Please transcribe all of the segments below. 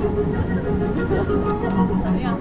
怎么样？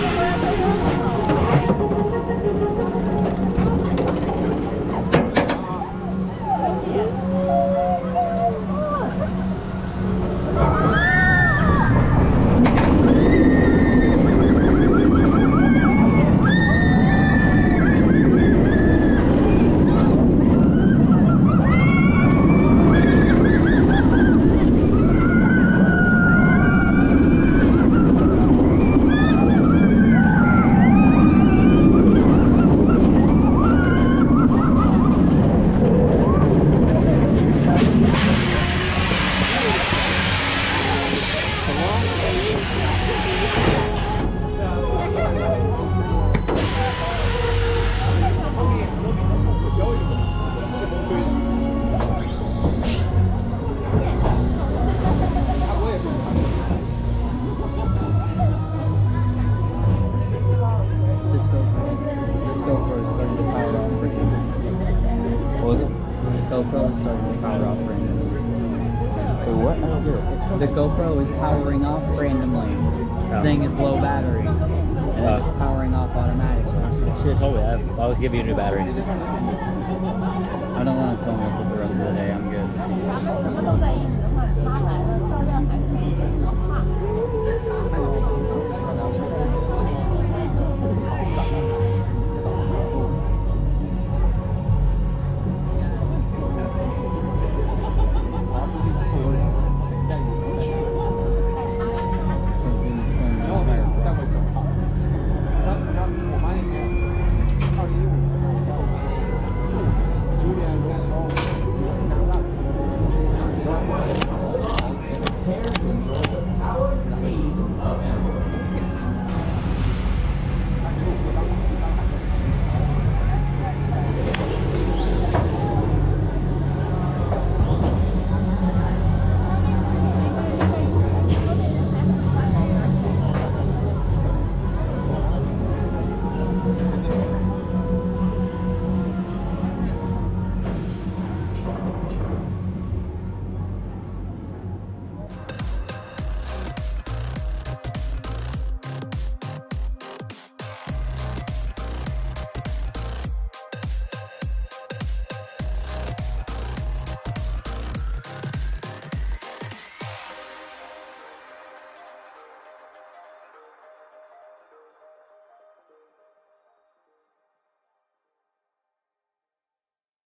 GoPro is starting to power off randomly. Wait, what? I don't get it. The GoPro is powering off randomly, saying it's low battery, and it's powering off automatically. You should have told me that. I'll always give you a new battery. I don't want to film it for the rest of the day. I'm good.